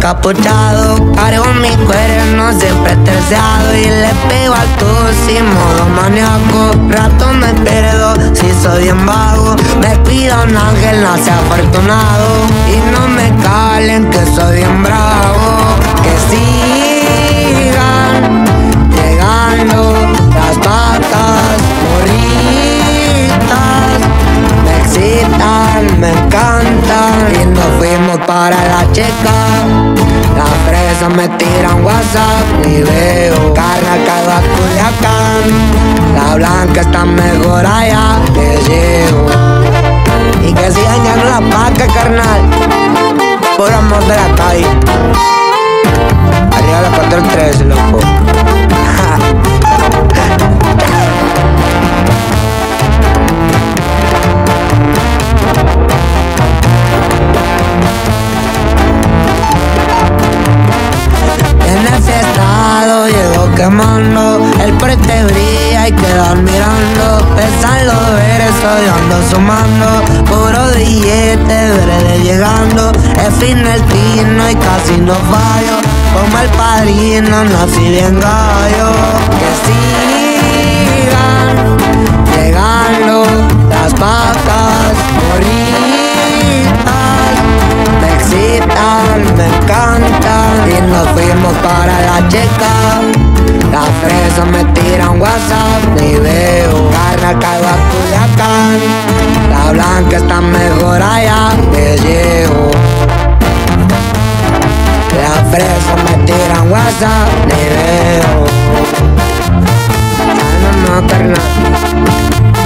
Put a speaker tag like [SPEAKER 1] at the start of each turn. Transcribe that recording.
[SPEAKER 1] encapuchado. Cargo mi cuerno siempre terciado y le pego al tusi modo maníaco. Rato me pierdo si soy bien vago. Me cuida un ángel, nace afortunado. Y no me calen que soy bien bravo. Que sigan llegando las patas morritas. Me excitan, me encantan. Y nos fuimos para la checa. Las fresas me tiran WhatsApp y veo Caracas a Culiacán. La blanca está mejor allá, te llevo. Y que sigan llegando la paca, carnal. Por amor de la calle. Arriba la 413, loco. En ese estado llego quemando. El prete brilla y quedan mirando. Pesan los versos, yo ando sumando. Puro billete verde llegando. Es fin el tino y casi no fallo. Como el padrino nací bien gallo. Que sigan llegando las patas morritas. Me excitan, me encantan. Y nos fuimos para la checa. Las fresas me tiran WhatsApp y veo Caracas a Culiacán. La blanca está mejor allá, te llevo. Las fresas me tiran WhatsApp y veo. No, carnal.